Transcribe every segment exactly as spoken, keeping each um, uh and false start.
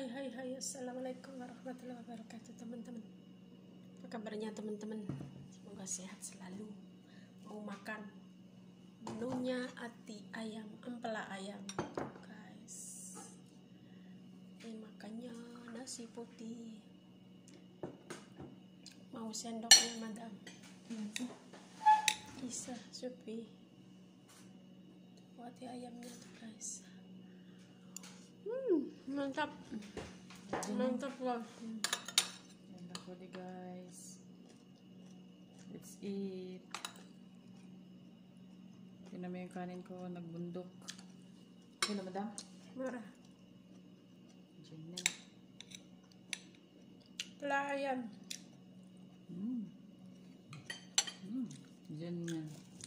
hai hai hai Assalamualaikum warahmatullahi wabarakatuh teman-teman. Apa kabarnya teman-teman? Semoga sehat selalu. Mau makan menunya ati ayam, empela ayam guys. Ini makannya nasi putih. Mau sendoknya madam? Bisa Supi. Buat ayamnya tuh guys. Hmm, mantap. Mantap loh. Mantap banget guys. Let's eat. Yun naman yung kanin ko, nagbundok. Yun na madam? Murah. Diyan na. Pela ayam. Hmm. Hmm. Diyan na.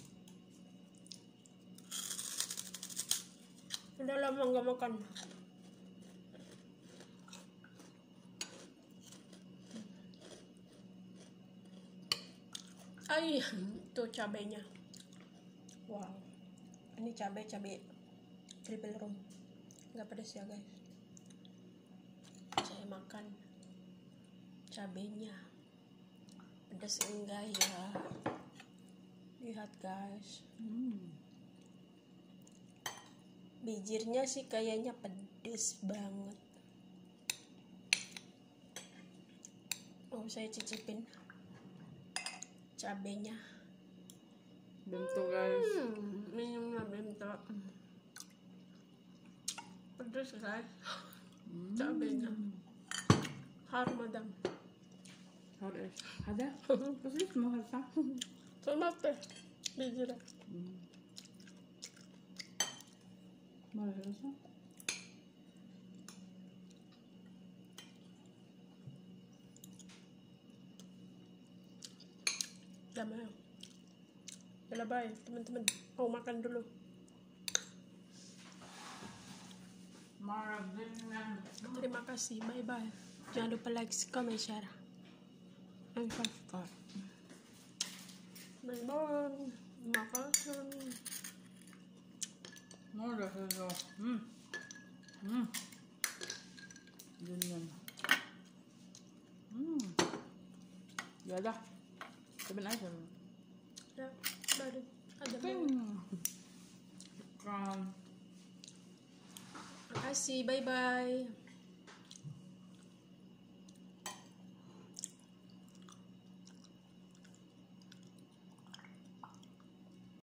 Udah lama nggak makan. Ay, itu cabenya. Wow. Ini cabai cabai triple room. Nggak pedas ya guys. Saya makan cabenya. Pedas enggak ya? Lihat guys. Hmm. Bijirnya sih kayaknya pedes banget. Oh, saya cicipin cabenya. Bento guys. Hmm, minumnya bento. Pedes guys. Hmm. Cabenya. Har madam. Har är hade? Precis som att hälsa. Tomater. Bijirnya. Hmm. Mana hälsa? Damai. Bye bye teman-teman. Mau makan dulu. Maravilla. Terima kasih. Bye bye. Jangan lupa like, comment, share, and subscribe. Bye bye. Makasih. Mana hälsa? Hmm. Hmm. Diyan yan. Hmm. Yala. Sabi na siya. Ya, baru ada Ting. banyak. Kan. Makasih. Bye bye.